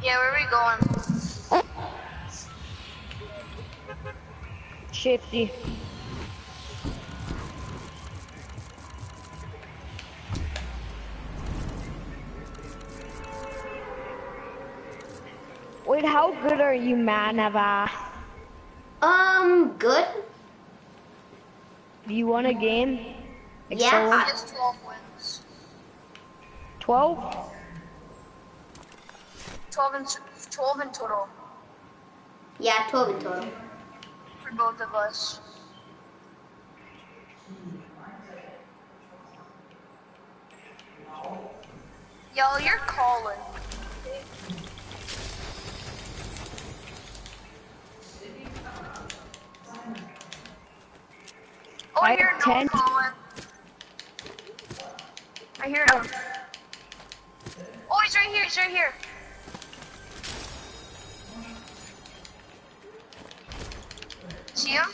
Yeah, where are we going? Shifty. Wait, how good are you, Manava? Good. Do you want a game? Like Yeah. solo? He has 12 wins. 12? 12 in total Yeah, 12 in total. for both of us. Yo, you're calling. Oh, I I hear have Noah 10. calling. I hear him. Oh, he's right here. He's right here. See him?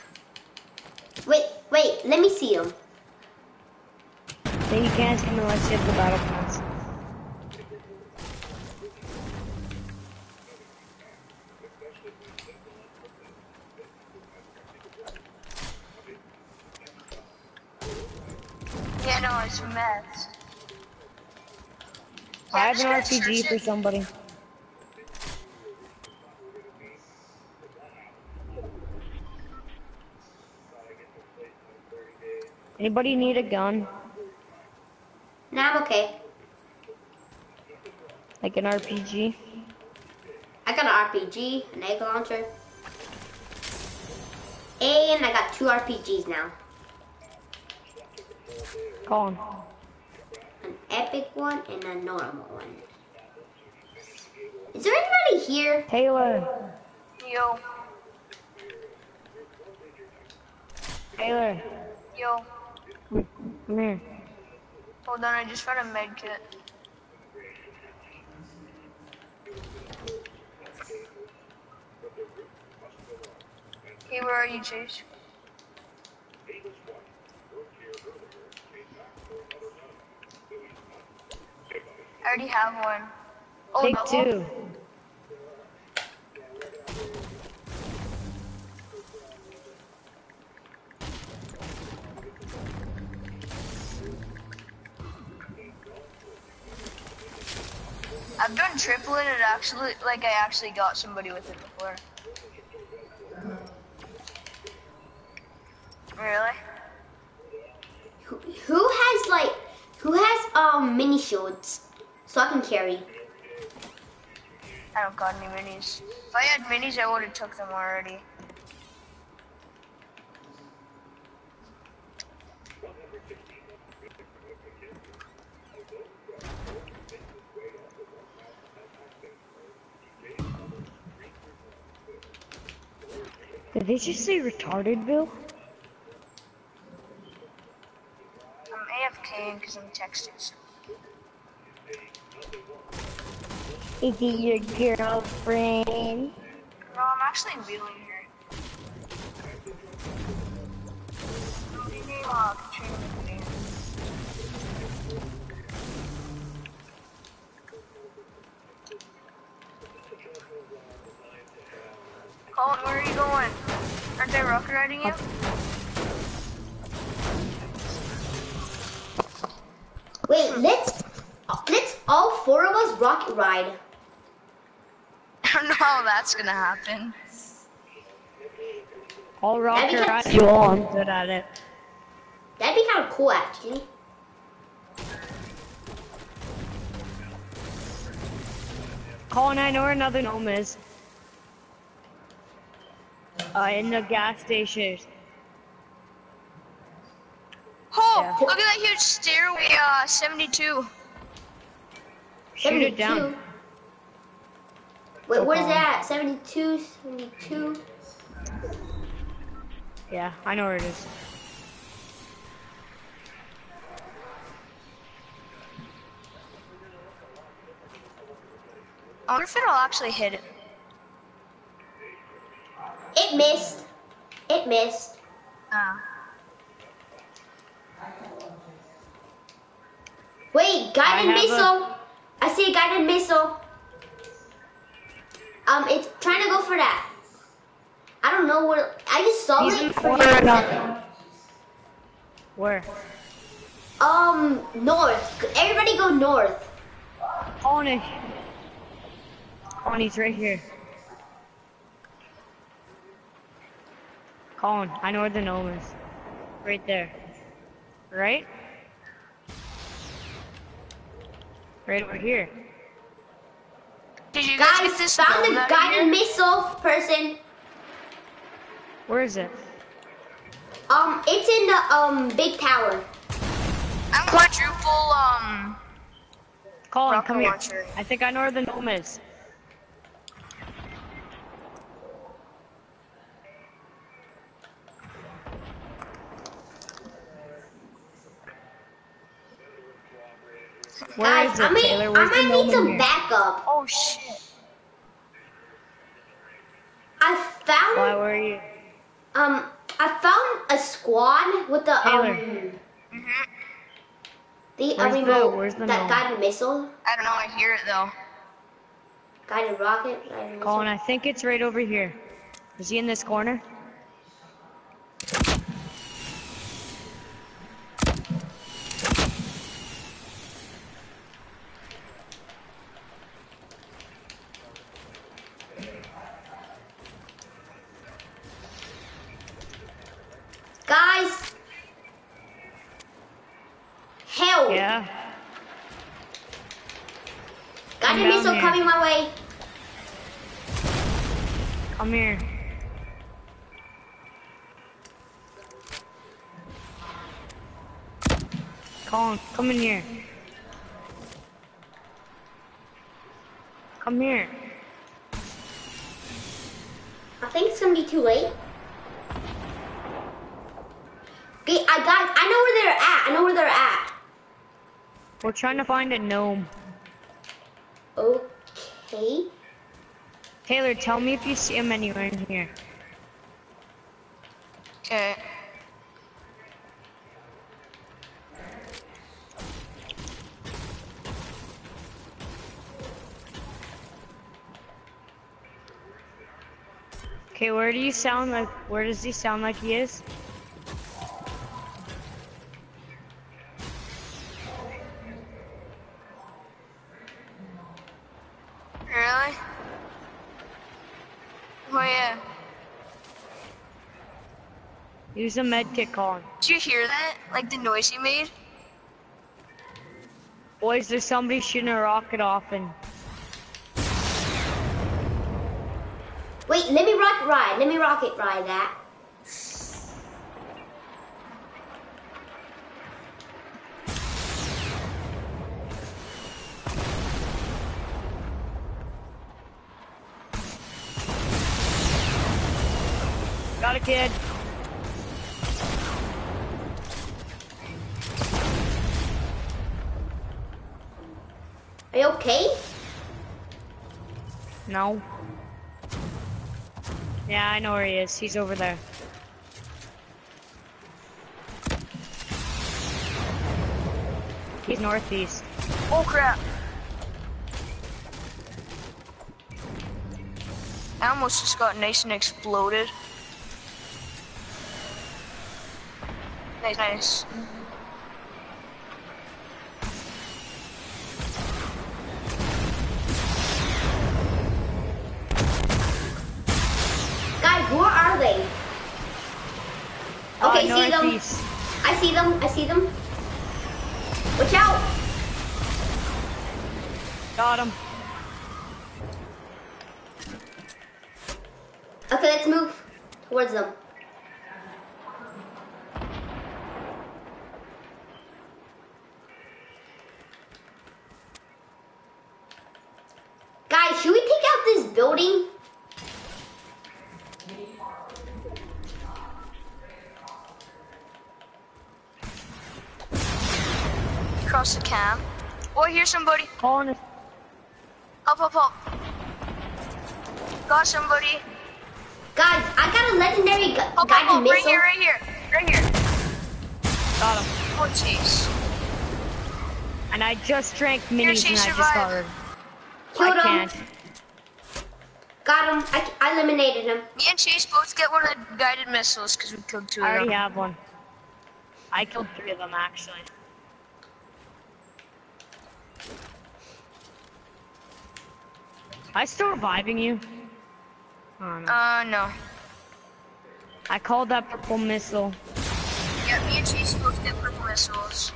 Wait, let me see him. So you can't see him unless you have the battle pass. Yeah, no, it's mess. Yeah, I I'm have just an gonna RPG search for it. somebody. Anybody need a gun? Nah, I'm okay. Like an RPG? I got an RPG, an egg launcher, and I got 2 RPGs now. Colin. An epic one and a normal one. Is there anybody here? Taylor. Yo, Taylor. yo. Come here. Hold on, I just found a med kit. Hey, where are you, Chase? I already have one. Oh, Take double? 2. I've done triple and it actually, like I actually got somebody with it before. Really? Who has mini shields so I can carry? I don't got any minis. If I had minis, I would have took them already. Did they just say retarded, Bill? I'm AFKing because I'm texting. Is it your girlfriend? No, I'm actually wheeling here. Katrina McNeil. Colin, where are you going? Aren't they rocket riding you? Wait, let's all 4 of us rocket ride. I don't know how that's gonna happen. All rocket That'd be ride you all, I'm good at it. That'd be kind of cool, actually. Colin, I know where another gnome is. In the gas station. Oh, Yeah. look at that huge stairway, 72. Shoot it down. 72. Wait, Oh, what is Colin. that? 72, 72. Yeah, I know where it is. I wonder if it'll actually hit it. It missed. It missed. Wait, guided I have missile. I see a guided missile. It's trying to go for that. I don't know where. I just saw He's in it. the For corner just a right now. second. Where? North. Everybody go north. Colin, he's right here. Colin, I know where the gnome is. Right there. Right? Right over here. Did you guys get Guys, this found gnome the out of guided here? missile person. Where is it? It's in the big tower. I'm quadruple Colin, rocket come here. launcher. I think I know where the gnome is. Where Guys, is it, Taylor? I Where's the might gnome need in some here? backup. Oh shit. I found Why were you? I found a squad with the Taylor. Where's the that gnome? guided missile, I don't know, I hear it though. guided rocket, guided missile. Colin, I think it's right over here. Is he in this corner? Guys, help! Yeah. Guided I'm down missile here. coming my way. Come here. Colin, come in here. Come here. I think it's gonna be too late. Okay, I know where they're at. I know where they're at. We're trying to find a gnome. Okay. Taylor, tell me if you see him anywhere in here. Okay. Okay, where does he sound like he is? Really? Oh yeah. Use a med kit, Colin. Did you hear that? Like the noise he made? Boys, there's somebody shooting a rocket off and Wait, let me rocket ride. Let me rocket ride that. got a kid. Are you okay? No. Yeah, I know where he is. He's over there. He's northeast. Oh crap. I almost just got nice and exploded. Nice, nice. Guys, where are they? Okay, see them. Northeast. I see them. I see them. Watch out! Got him. Okay, let's move towards them. Guys, should we take out this building? Across the camp. Oh, I hear somebody. Colin is Up, up, up. Got somebody. Guys, I got a legendary Up, up, guided up. Right missile. here, right here. Right here. got him. Oh, jeez. And I just drank Here, minis she and I just survived. got her. Killed I him. can't. Got him. I eliminated him. Me and Chase both get one of the guided missiles because we killed 2 I of already them. have one. I killed 3 of them actually. I still reviving you? Oh, no. No. I called that purple missile. Yeah, me and Chase both get purple missiles.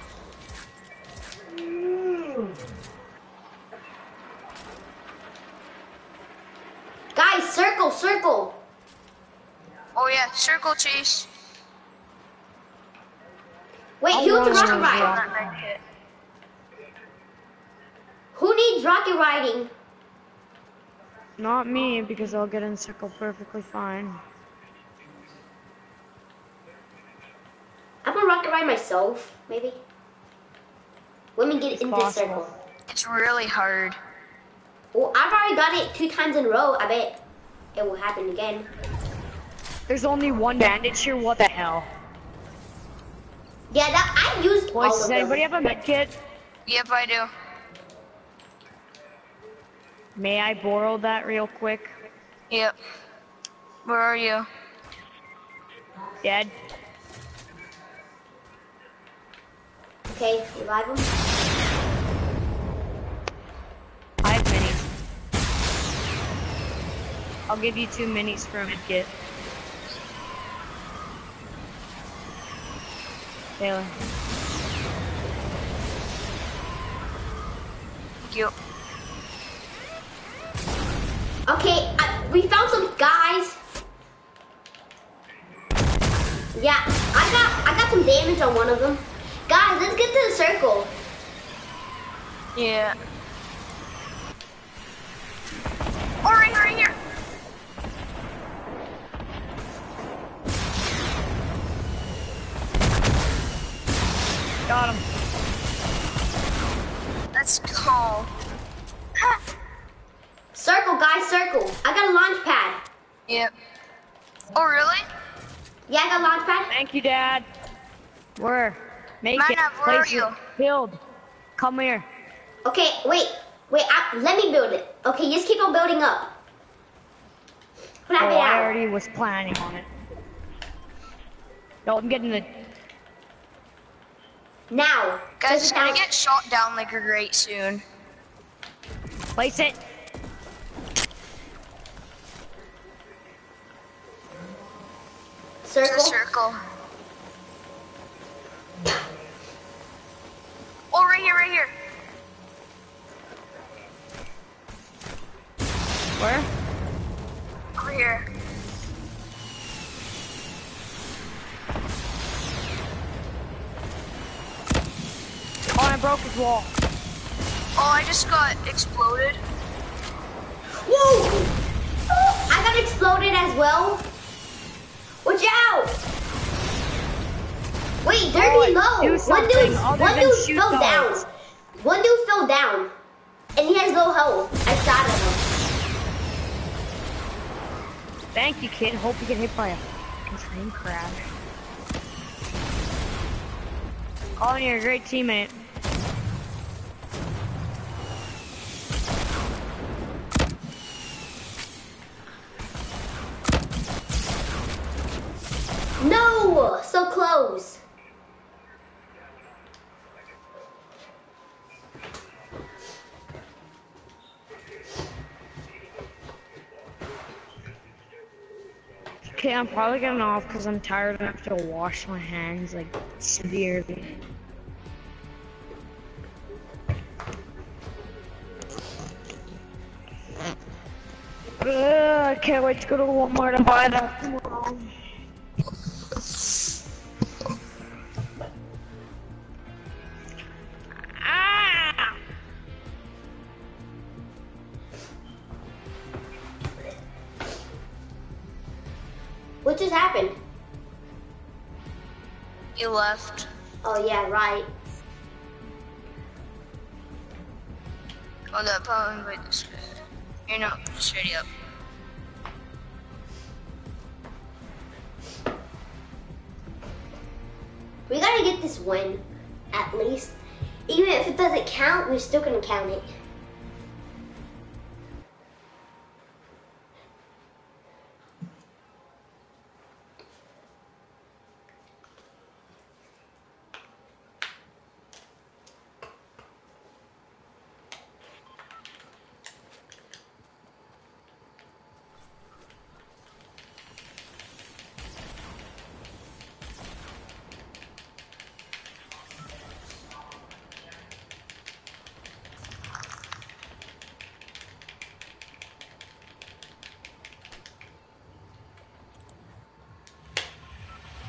Guys, circle, circle. Oh yeah, circle Chase. Wait, I who's want rocket to riding? That med kit. Who needs rocket riding? Not me, because I'll get in circle perfectly fine. I'm gonna rocket ride myself, maybe. Let me get It's in this possible. circle. It's really hard. Well, I've already got it 2 times in a row. I bet it will happen again. There's only one bandage here, what the hell? Yeah, I used Boys, all does of anybody them. have a med kit? Yep, I do. May I borrow that real quick? Yep. Where are you? Dead? Okay, revive him. I have minis. I'll give you 2 minis for a med kit. Taylor. Thank you. Okay, we found some guys. Yeah, I got some damage on one of them. Guys, let's get to the circle. Yeah. Oh, right here, right here. Got him. Let's go. Circle, guys, circle. I got a launch pad. Yep. Oh, really? Yeah, I got a launch pad. Thank you, Dad. Where? Make it. Manav, where are Place it. you? Build. Come here. Okay, wait, let me build it. Okay, just keep on building up. Flap Oh, it I out. already was planning on it. No, I'm getting the... Now. Guys, Does it's it gonna count? get shot down like a grate soon. Place it. It's a Circle. circle. Oh, right here, right here. Where? Over here. Oh, I broke his wall. Oh, I just got exploded. Whoa! Oh, I got exploded as well. Watch out! Wait, they're Oh, below. do One something dude, other one than dude shoot fell down. those. One dude fell down, and he has low health. I shot at him. Thank you, kid. Hope you get hit by a train crash. Colin, you're a great teammate. No, so close. Okay, I'm probably getting off because I'm tired and I have to wash my hands like severely. I can't wait to go to Walmart and buy that tomorrow. Ah! What just happened? You left. Oh yeah, right. Oh, that probably wait this way. You're not just ready up. We gotta get this win, at least. Even if it doesn't count, we're still gonna count it.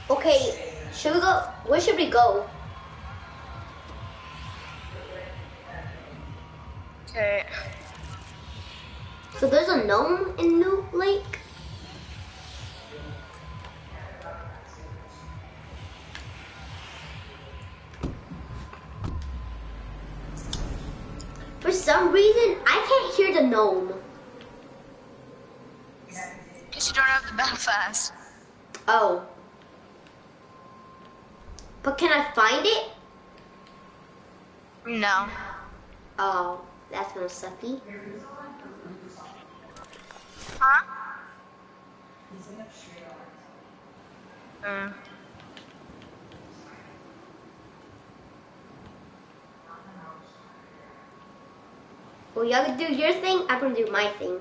Okay, should we go? Where should we go? Okay. So there's a gnome in New Lake? For some reason, I can't hear the gnome. Guess you don't have the battle pass. Oh. But can I find it? No. Oh, that's gonna sucky. Huh? Well, y'all can do your thing, I'm gonna do my thing.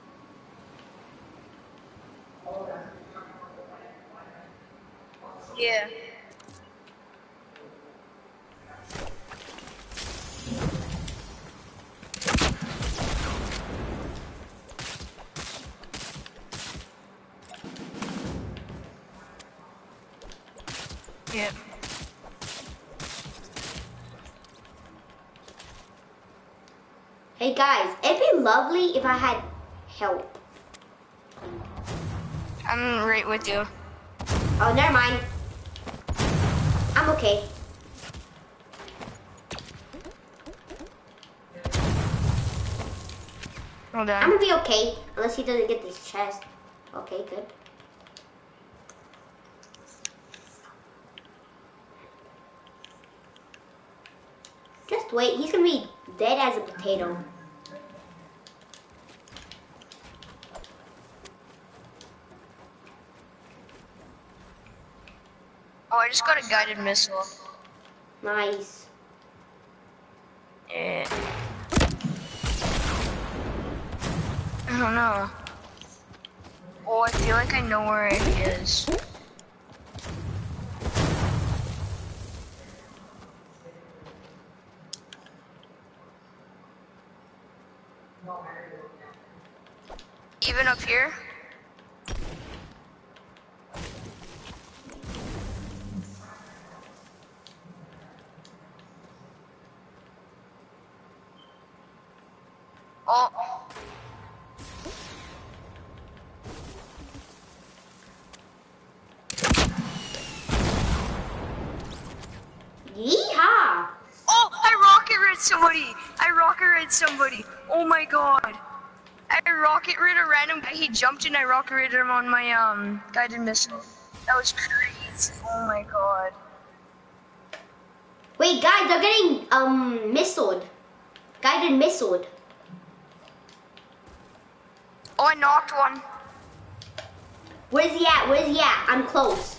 Yeah. Yeah. Hey guys, it'd be lovely if I had help. I'm right with you. Oh, never mind. I'm okay. Hold I'm on. gonna be okay, unless he doesn't get this chest. Okay, good. Just wait, he's gonna be dead as a potato. Oh, I just got a guided missile. Nice. Yeah. I don't know. Oh, I feel like I know where it is. Even up here? Oh. Yeehaw! Oh, I rocket rid somebody! I rocket rid somebody! Oh my god! I rocket rid a random guy, he jumped and I rocket rid him on my guided missile. That was crazy. Oh my god. Wait, guys, they're getting missiled. Guided missiled. Oh, I knocked one. Where's he at? Where's he at? I'm close.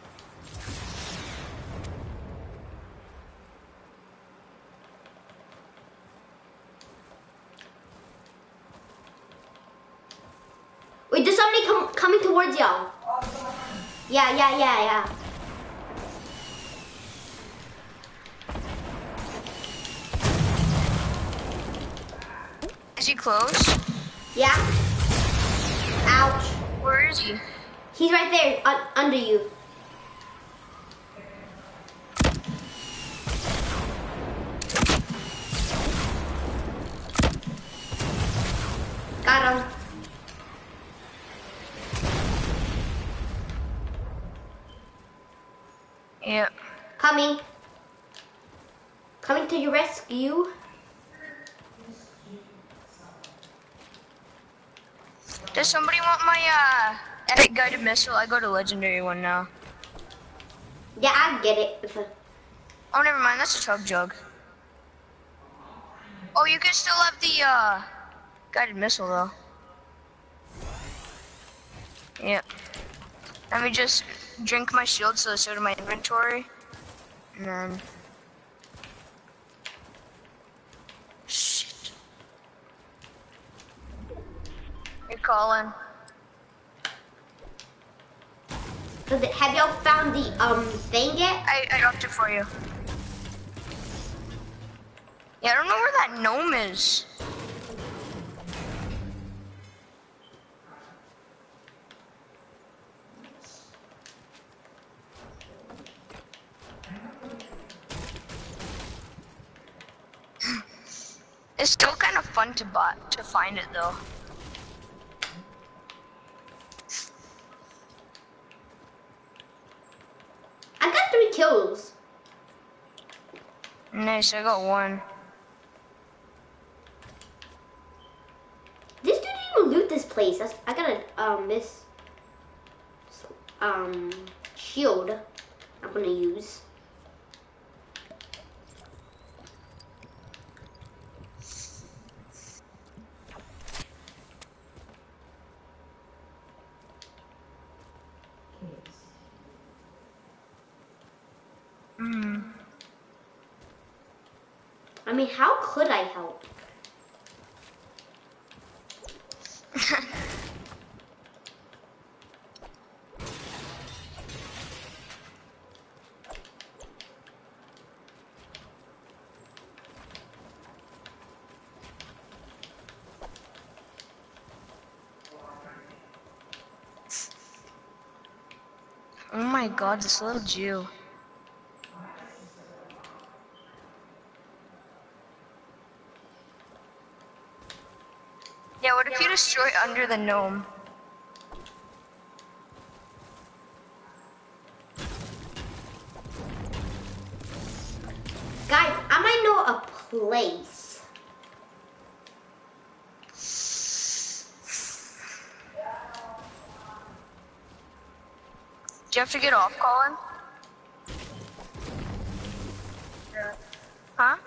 Wait, there's somebody coming towards y'all. Yeah. Is he close? Yeah. Ouch. Where is he? He's right there, under you. Got him. Yep. Coming. Coming to your rescue. Does somebody want my epic guided missile? I go to legendary one now. Yeah, I get it. Oh, never mind. That's a chug jug. Oh, you can still have the guided missile though. Yep. Let me just drink my shield so it's out of my inventory, and then. Shit. Hey, Colin. Have y'all found the thing yet? I dropped it for you. Yeah, I don't know where that gnome is. It's still kind of fun to find it though. I got 3 kills. Nice, I got 1. This dude didn't even loot this place. I got a this shield I'm gonna use. I mean, how could I help? Oh my god, this little Jew. Yeah, what if you destroy under the gnome? Guys, I might know a place. Do you have to get off, Colin? Huh?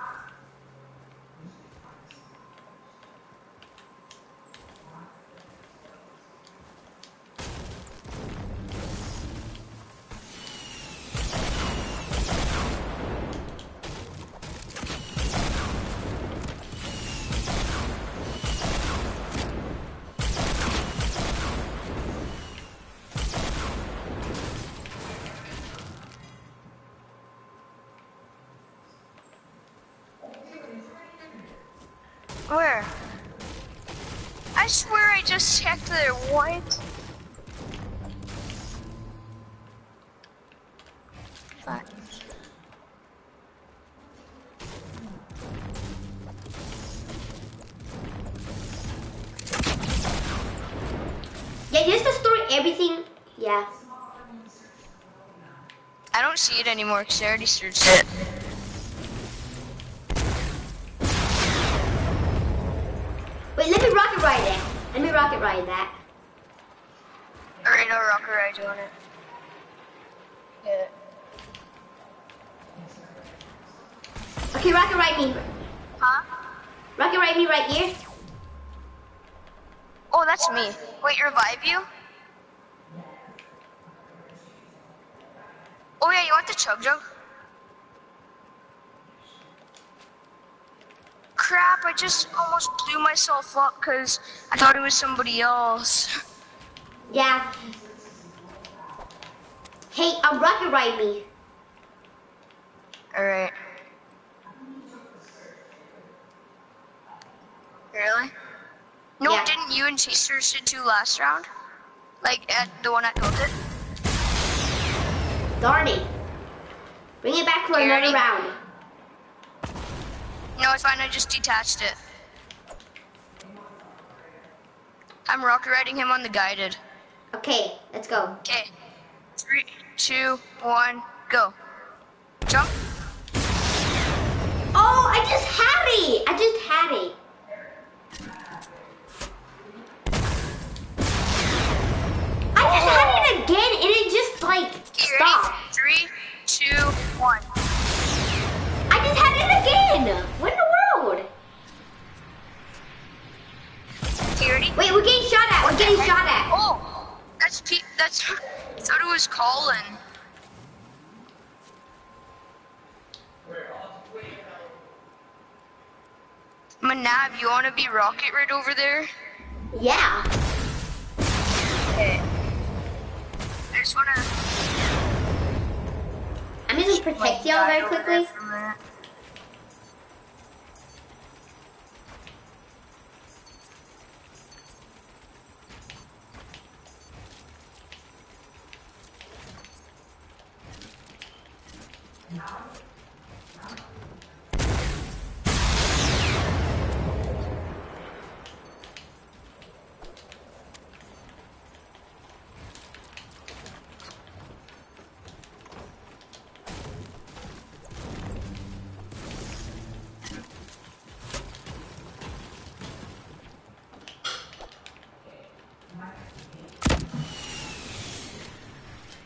Where? I swear I just checked there. What? Fuck. Yeah, just destroy everything. Yeah. I don't see it anymore because I already searched it. Wait, let me rocket ride it. Let me rocket ride that. Alright, I'll rocket ride you on it. Yeah. Okay, rocket ride me. Huh? Rocket ride me right here. Oh, that's me. Wait, revive you? Oh yeah, you want the chug jug? Crap, I just almost blew myself up because I thought it was somebody else. Yeah. Hey, rocket ride me. Alright. Really? No, Yeah. didn't you and Chaser did too last round? Like, at the one I built it? Darn it. Bring it back for You another ready? round. No, it's fine, I just detached it. I'm rocket riding him on the guided. Okay, let's go. Okay. 3, 2, 1, go. Jump. Oh, I just had it. I just had it. I just had it again, and it just like Okay, stopped. ready? 3, 2, 1. I just had it again. What in the world? Okay, ready? Wait, we're getting shot at. We're getting shot at. Oh, that's Pete. That's. I thought it was Colin. Manav, you want to be rocket right over there? Yeah. Okay. I just want to. I'm just gonna protect y'all very quickly.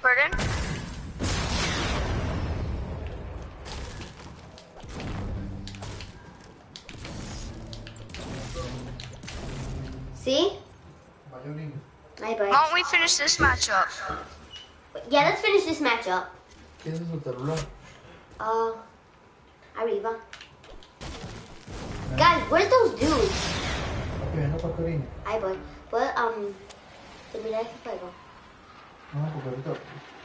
Pardon? See? Bye bye. Why don't we finish this matchup? Yeah, let's finish this matchup. ¿Quién es su celular? Arriba. Guys, where's those dudes? Okay, no para Karina. Ay, boy. But, termina este juego. No, porque ahorita.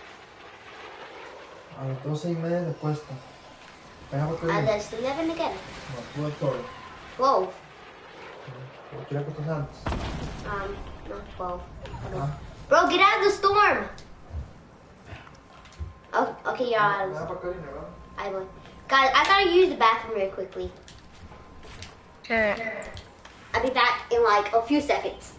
A las 12:30 le cuesta. Venga para And Karina. there's 11 again. No, tú todo. 12. ¿O quieres que te antes? No, 12. Okay. Ah. Bro, get out of the storm! Oh, okay, you're out of the Venga storm. para Karina, ¿verdad? I will. Guys, I gotta use the bathroom real quickly. Okay. I'll be back in like a few seconds.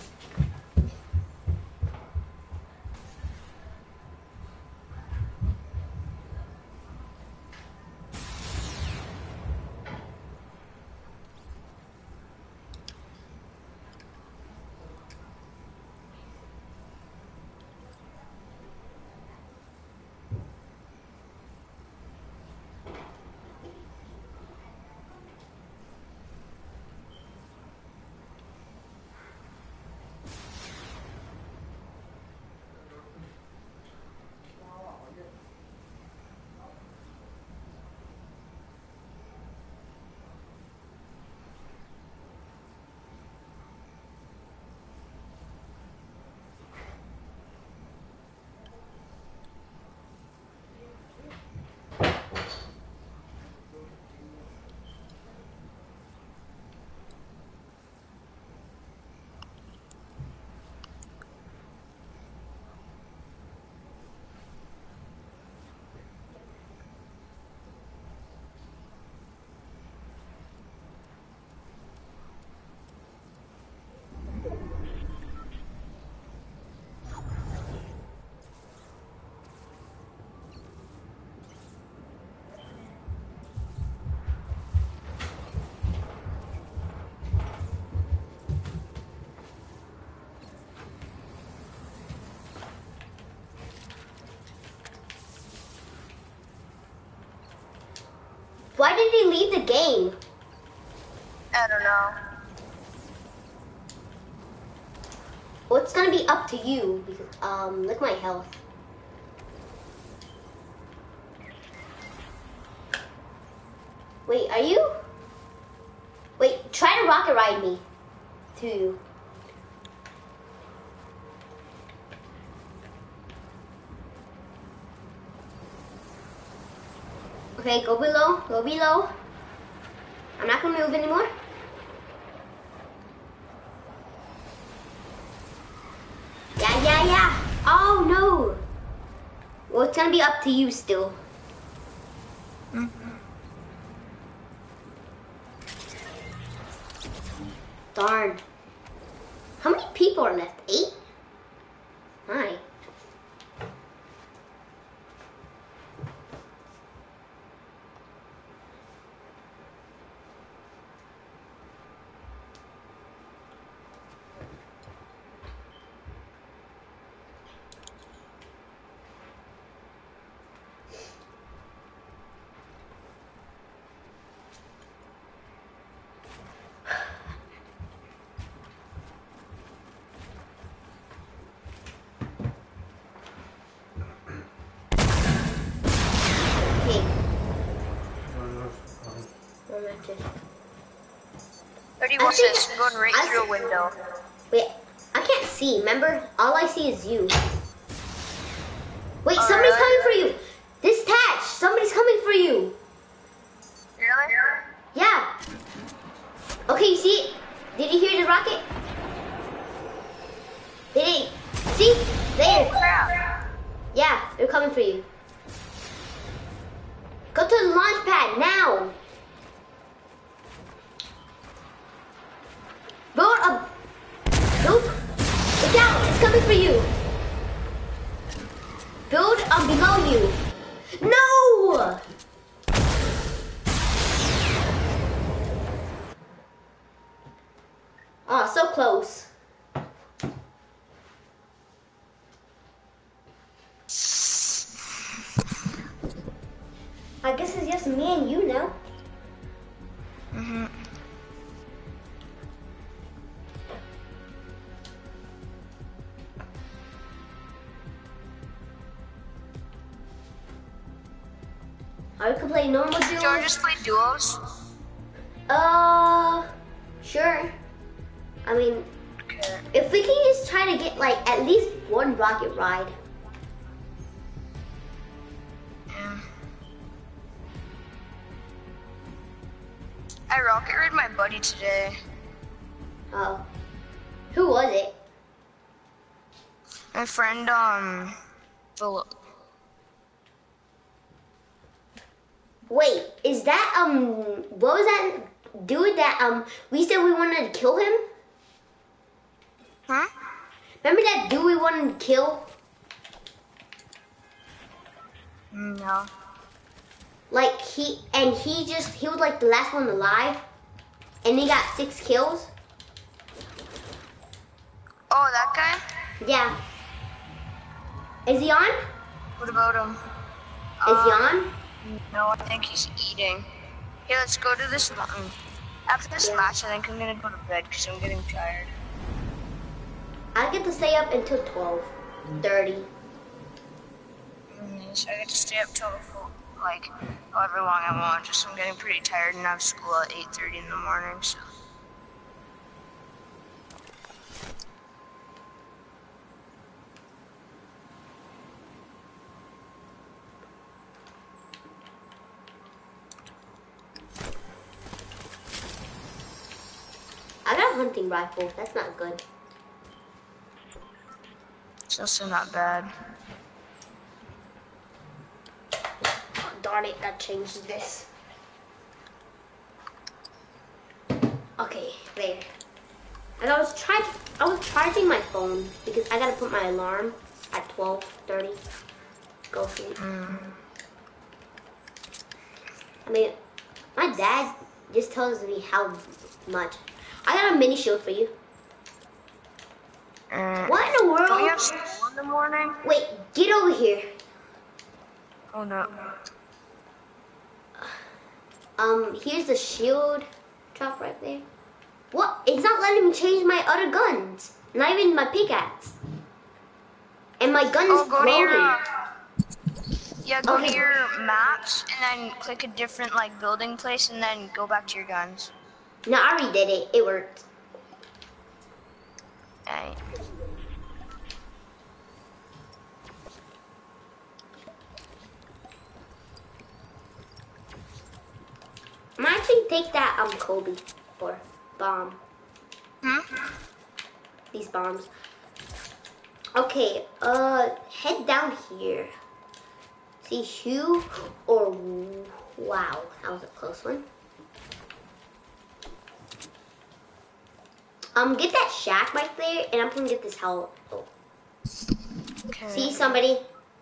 Why did he leave the game? I don't know. Well, it's gonna be up to you because look at my health. Wait, are you? Wait, try to rocket ride me too. Okay, go below, go below. I'm not gonna move anymore. Yeah. Oh no. Well, it's gonna be up to you still. Darn. How many people are left? 8? Hi. Okay. One matches. 31 says going right through a window. Wait, I can't see. Remember, all I see is you. Wait, Oh, somebody's really? coming for you. This Tatch, somebody's coming for you. Really? Yeah. Okay, you see it? Did you hear the rocket? Did it? See? There. Crap. Yeah, they're coming for you. Go to the launch pad now. Build a... Nope. Look out, it's coming for you. Build below you. No! Oh, so close. Or we could play normal Do you want duos. to just play duos? Sure. I mean, Okay. if we can just try to get like at least one rocket ride. Yeah. I rocket rid my buddy today. Oh. Who was it? My friend, Philip. Wait, is that what was that dude that we said we wanted to kill him? Huh? Remember that dude we wanted to kill? No. Like he was like the last one alive, and he got 6 kills. Oh, that guy? Yeah. Is he on? What about him? Is he on? No, I think he's eating. Hey, let's go to this mountain. After this match, I think I'm gonna go to bed because I'm getting tired. I get to stay up until 12:30. So I get to stay up till like however long I want. Just I'm getting pretty tired and I have school at 8:30 in the morning. So. I got a hunting rifle. That's not good. It's also not bad. Oh, darn it, that changes this. Okay, there. And I was charging my phone because I gotta put my alarm at 12:30. Go sleep. I mean, my dad just tells me how much. I got a mini shield for you. What in the Don't we world? have school in the morning? Wait, get over here. Oh no. Here's the shield drop right there. What? It's not letting me change my other guns. Not even my pickaxe. And my gun is Go to your, floating. yeah, go Okay. to your maps and then click a different like building place and then go back to your guns. No, I already did it. It worked. Alright. I'm actually take that Kobe or bomb. These bombs. Okay, head down here. See Hugh or wow, that was a close one. Get that shack right there, and I'm gonna get this hell. Oh. Okay. See somebody?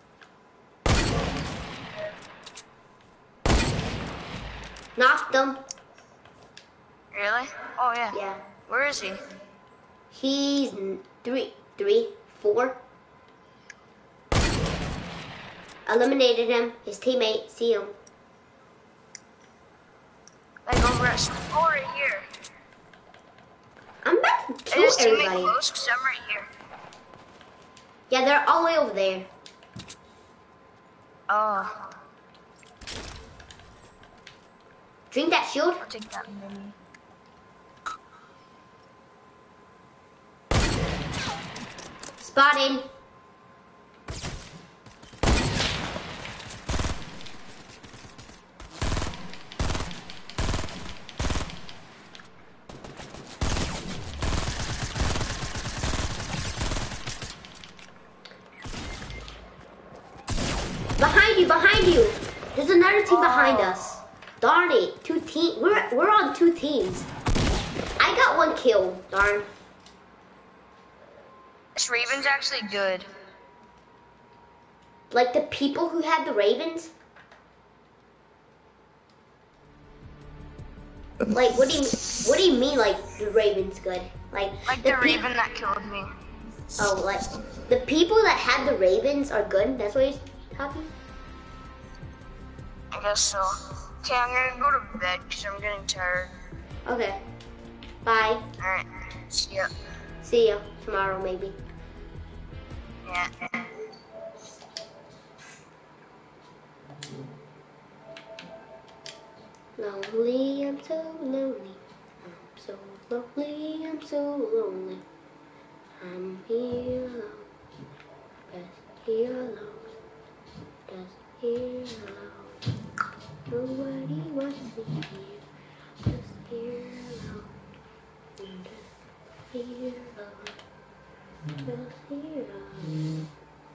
Knocked him. Really? Oh yeah. Yeah. Where is he? He's 3, 4. Eliminated him. His teammate, see him. Like over at school right here. I'm about to Is his kill teammate everybody. close? Cause I'm right here. Yeah, they're all the way over there. Oh, Drink that shield. I'll take that mini. Spotted. Behind you. There's another team behind us. Darn it, 2 teams. We're on 2 teams. I got 1 kill. Darn. This Raven's actually good. Like the people who had the Ravens. Like what do you mean like the Ravens good? Like Like the Raven that killed me. Oh, like the people that had the Ravens are good. That's what you're talking. I guess so. Okay, I'm gonna go to bed because I'm getting tired. Okay. Bye. Alright. See ya. See you tomorrow maybe. Yeah. lonely, I'm so lonely. I'm so lonely, I'm so lonely. I'm here alone, just here alone, just here alone. Nobody wants me here, just here alone, just here alone, just here alone.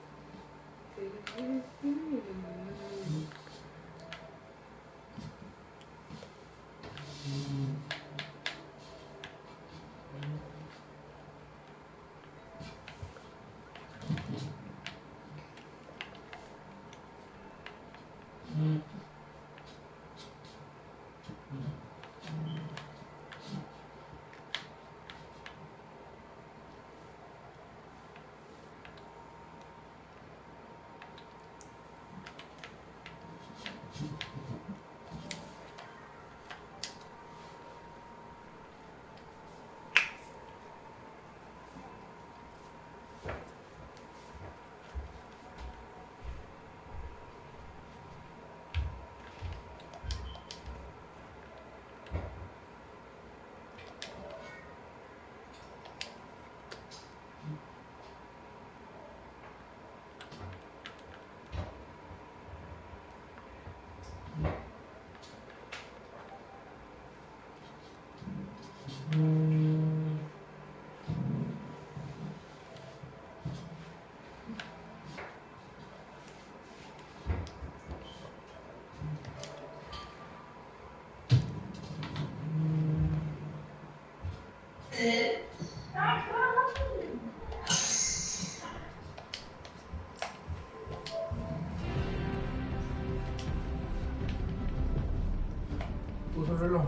Puso el reloj.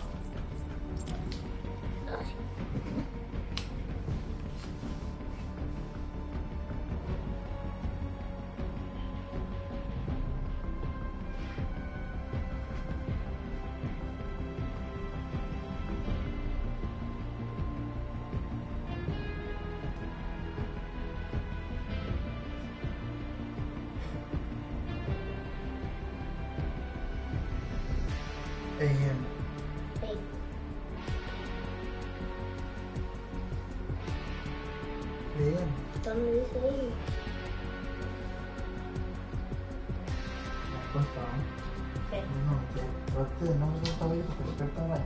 AM. Hey, AM. ¿dónde dice ahí? La cuesta, ¿no? ¿Qué? No, trate de no está bien porque despierta la.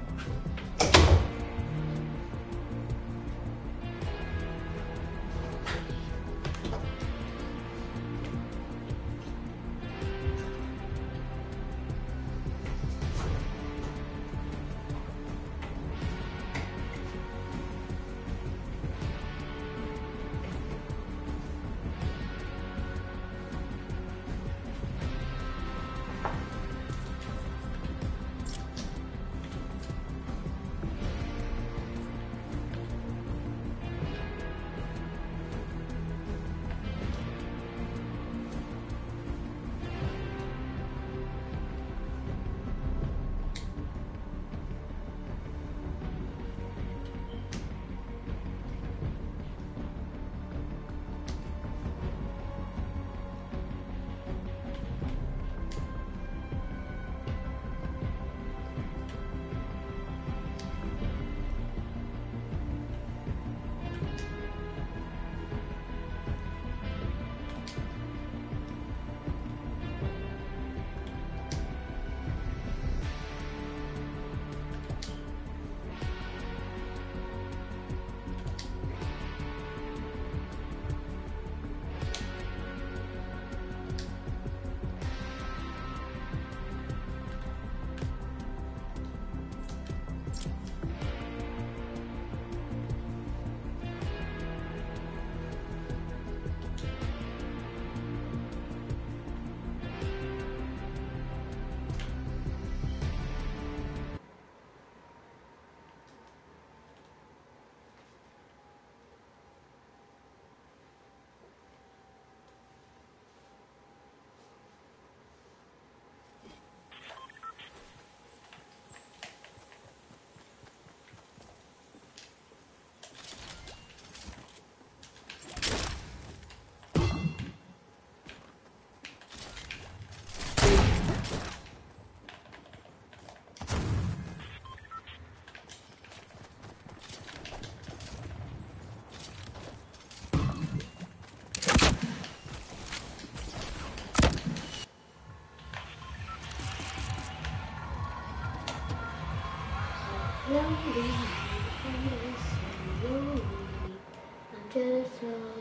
Slowly, slowly, I'm just so